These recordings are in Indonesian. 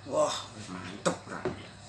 Wah, mantep bro.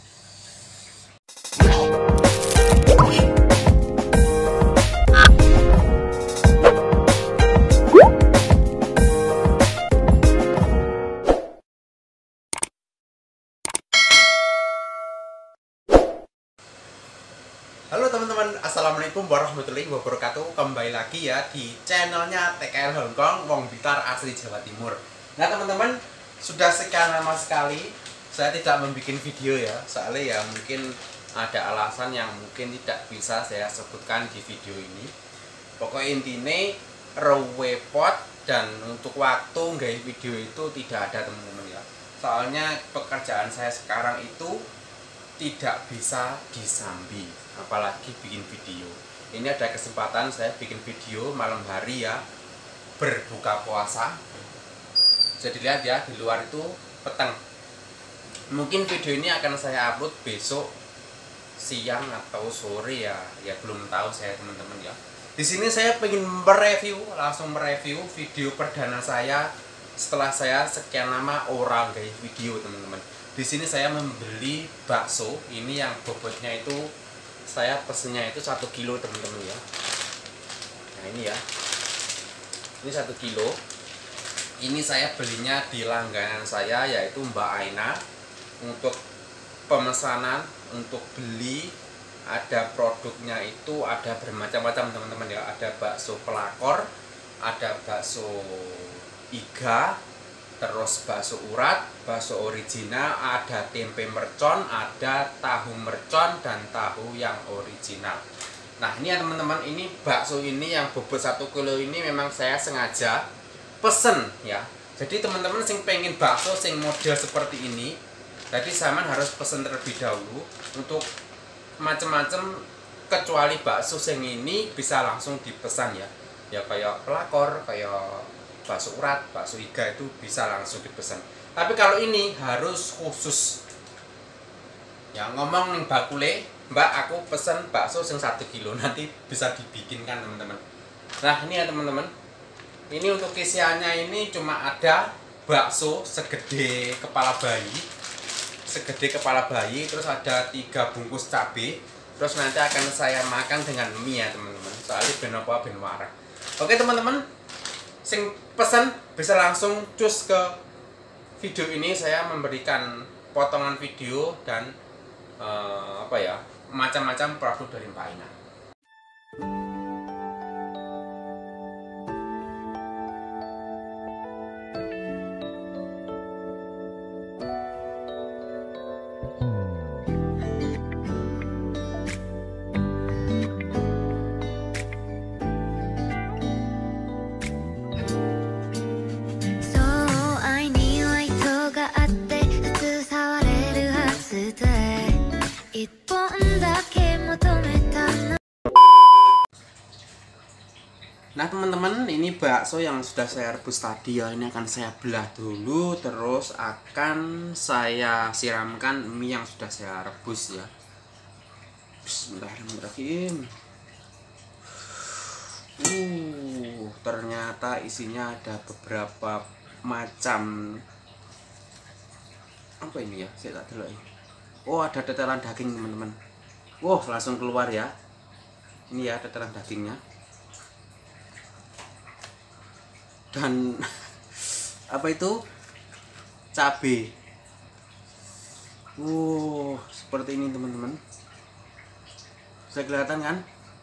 Halo teman-teman, assalamualaikum warahmatullahi wabarakatuh. Kembali lagi ya di channelnya TKL Hongkong Wong Blitar asli Jawa Timur. Nah teman-teman, sudah sekian lama sekali saya tidak membuat video ya. Soalnya ya mungkin ada alasan yang mungkin tidak bisa saya sebutkan di video ini. Pokoknya intinya repot dan untuk waktu nggak video itu tidak ada teman-teman ya. Soalnya pekerjaan saya sekarang itu tidak bisa disambi, apalagi bikin video. Ini ada kesempatan saya bikin video malam hari ya, berbuka puasa. Jadi lihat ya, di luar itu petang. Mungkin video ini akan saya upload besok siang atau sore ya, ya belum tahu saya teman-teman ya. Di sini saya ingin langsung mereview video perdana saya setelah saya sekian lama orang guys video teman-teman. Di sini saya membeli bakso ini yang bobotnya itu saya pesennya itu 1 kilo teman-teman ya. Nah ini ya, ini 1 kilo. Ini saya belinya di langganan saya yaitu Mbak Aina. Untuk pemesanan untuk beli ada produknya itu ada bermacam-macam teman-teman ya. Ada bakso pelakor, ada bakso iga, terus bakso urat, bakso original, ada tempe mercon, ada tahu mercon, dan tahu yang original. Nah ini ya teman-teman, ini bakso ini yang bobot 1 kilo ini memang saya sengaja pesen ya. Jadi teman-teman sing pengen bakso sing model seperti ini, jadi zaman harus pesen terlebih dahulu. Untuk macam-macam kecuali bakso sing ini bisa langsung dipesan ya. Ya kayak pelakor, kayak bakso urat, bakso iga itu bisa langsung dipesan. Tapi kalau ini harus khusus. Ya ngomong nih bakule, Mbak aku pesen bakso yang 1 kilo, nanti bisa dibikinkan teman-teman. Nah ini ya teman-teman, ini untuk isiannya ini cuma ada bakso segede kepala bayi, terus ada 3 bungkus cabai, terus nanti akan saya makan dengan mie ya teman-teman. Soalnya ben warak. Oke teman-teman, sing pesan bisa langsung cus ke video ini. Saya memberikan potongan video dan macam-macam produk dari Mbak Aina. Nah teman-teman, ini bakso yang sudah saya rebus tadi ya. Ini akan saya belah dulu, terus akan saya siramkan mie yang sudah saya rebus ya. Bismillahirrahmanirrahim. Ternyata isinya ada beberapa macam. Apa ini ya? Saya tak tahu. Oh, ada tetelan daging teman-teman. Wow, langsung keluar ya. Ini ya tetelan dagingnya. Dan apa itu, cabai. Seperti ini teman-teman, bisa kelihatan kan?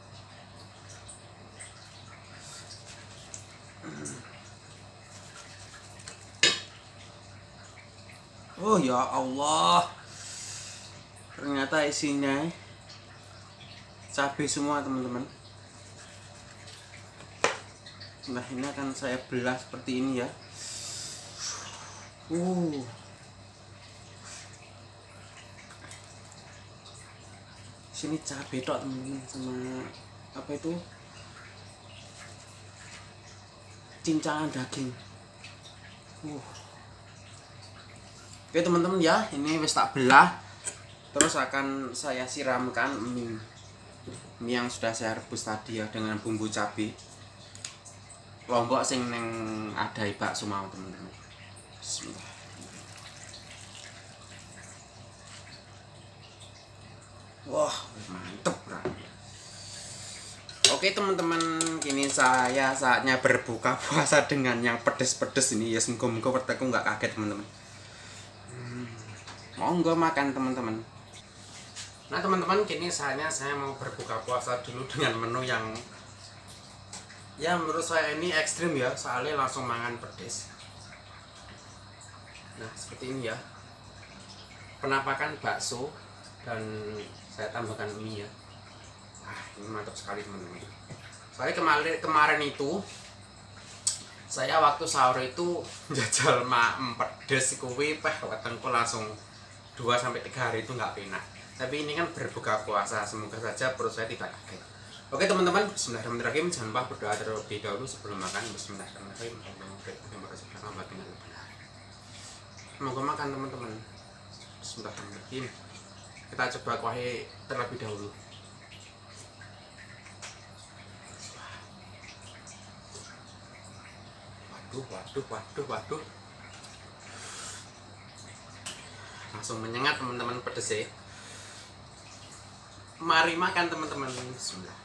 Oh ya Allah, ternyata isinya cabai semua teman-teman. Nah ini akan saya belah seperti ini ya. Sini cabai tok teman-teman, sama apa itu, cincangan daging. Oke teman-teman ya, ini wis tak belah. Terus akan saya siramkan mie yang sudah saya rebus tadi ya dengan bumbu cabai. Lombok sing neng adai bakso mau teman-teman. Bismillah. Wah, mantep, bro. Oke teman-teman, kini saya saatnya berbuka puasa dengan yang pedes-pedes ini ya. Semoga-moga perutku nggak kaget teman-teman. Monggo makan teman-teman. Nah teman-teman, kini saatnya saya mau berbuka puasa dulu dengan menu yang ya menurut saya ini ekstrim ya, soalnya langsung makan pedes. Nah seperti ini ya, penampakan bakso dan saya tambahkan mie ya. Ini mantap sekali teman-teman. Soalnya kemarin itu saya waktu sahur itu jajal pedes kuwi wetengku langsung 2-3 hari itu nggak enak. Tapi ini kan berbuka puasa, semoga saja perut saya tidak kaget. Oke teman-teman, bismillahirrahmanirrahim. Jangan lupa berdoa terlebih dahulu sebelum makan. Bismillahirrahmanirrahim. Semoga makan teman-teman. Bismillahirrahmanirrahim. Kita coba kuahnya terlebih dahulu. Waduh. Langsung menyengat teman-teman pedes ya. Mari makan teman-teman. Bismillah.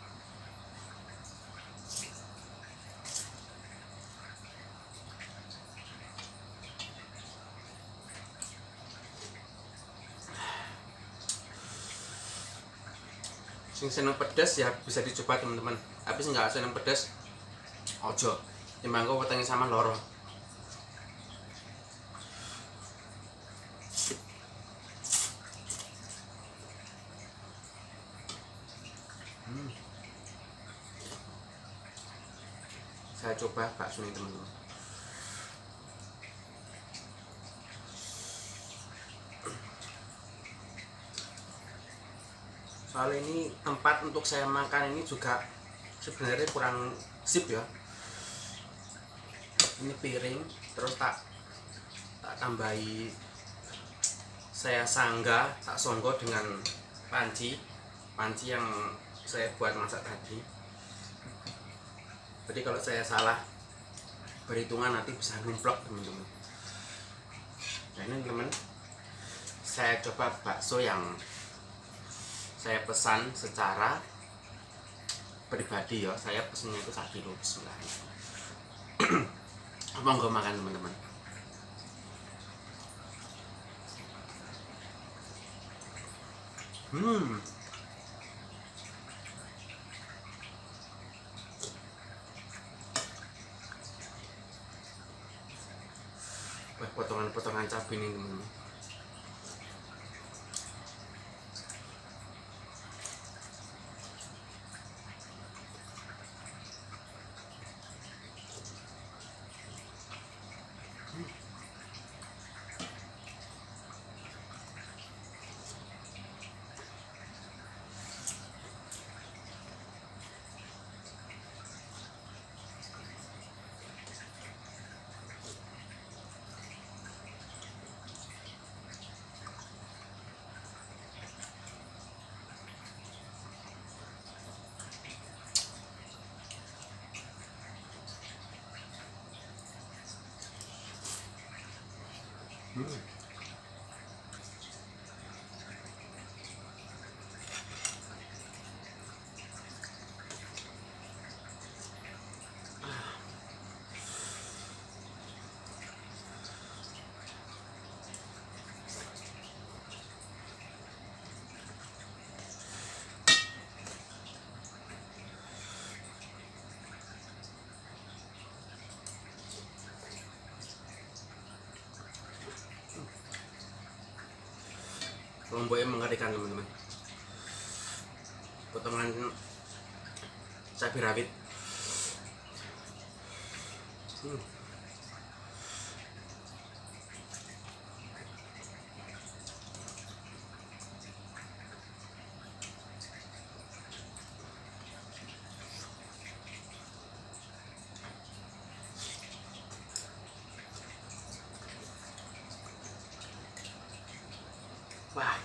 Sing seneng pedes ya bisa dicoba teman-teman. Tapi nggak seneng pedes, ojo. Timbangku wetenge sama loro. Saya coba bakso ini teman-teman. Soal ini tempat untuk saya makan ini juga sebenarnya kurang sip ya. Ini piring, terus tak tambahi saya tak songgo dengan panci yang saya buat masak tadi. Jadi kalau saya salah perhitungan nanti bisa numplok teman-teman. Nah ini teman, saya coba bakso yang saya pesan secara pribadi ya. Saya pesennya itu 1 kilo. Bismillahirrahmanirrahim. Monggo makan teman-teman. Wah, potongan-potongan cabai ini teman-teman. Lomboknya mengerikan teman-teman. Potongan cabai rawit. Wah.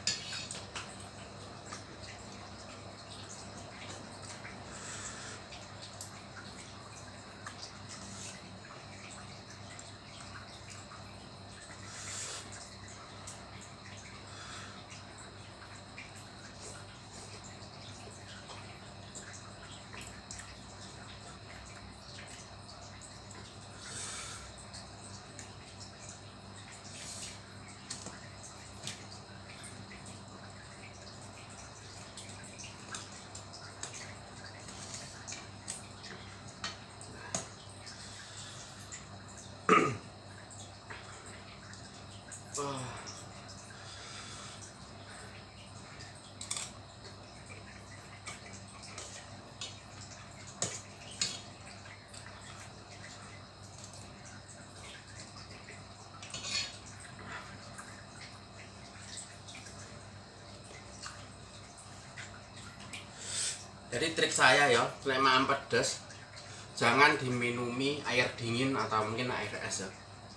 Jadi trik saya ya, nek makan pedes jangan diminumi air dingin atau mungkin air es ya.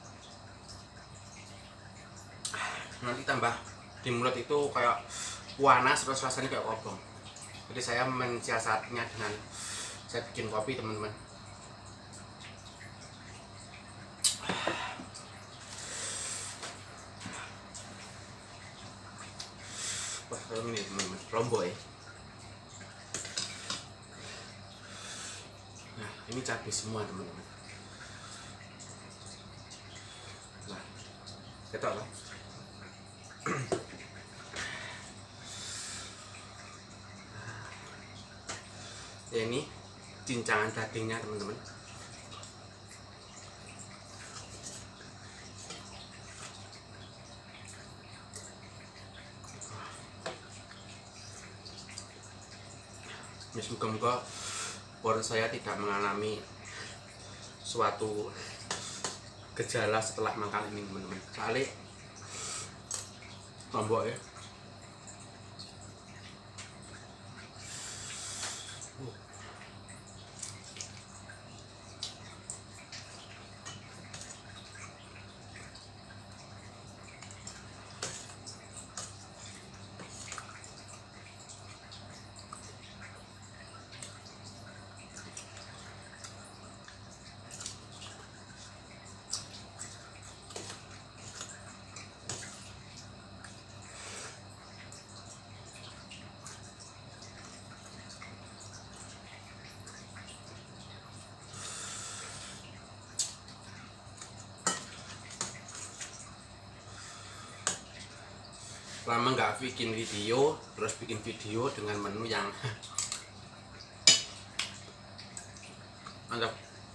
Nanti tambah di mulut itu kayak panas terus rasanya kayak kobong. Jadi saya mensiasatinya dengan saya bikin kopi teman-teman. Wah, ini teman-teman, lombok ya. Nah, ini cabai semua teman-teman. Nah, ketok lah. Ya, ini cincangan dagingnya teman-teman. Ya, semoga-moga perut saya tidak mengalami suatu gejala setelah makan ini teman-teman. Soalnya lombok ya. Lama nggak bikin video, terus bikin video dengan menu yang mantap.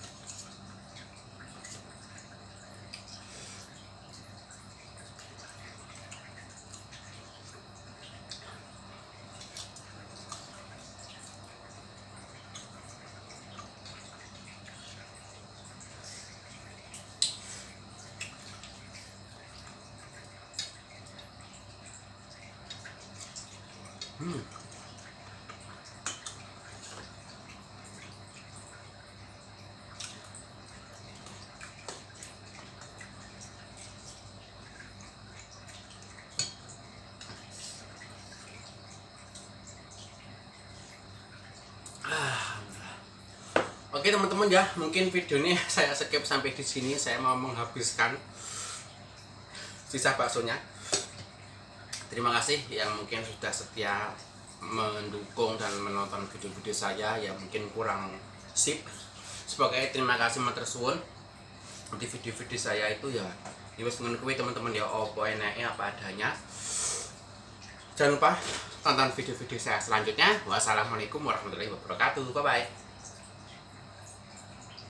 Oke teman-teman ya, mungkin video ini saya skip sampai di sini. Saya mau menghabiskan sisa baksonya. Terima kasih yang mungkin sudah setia mendukung dan menonton video-video saya yang mungkin kurang sip. Sebagai terima kasih matur suwun. Di video-video saya itu ya wis ngono kuwi teman-teman ya, opo enake apa adanya. Jangan lupa tonton video-video saya selanjutnya. Wassalamualaikum warahmatullahi wabarakatuh. Bye bye.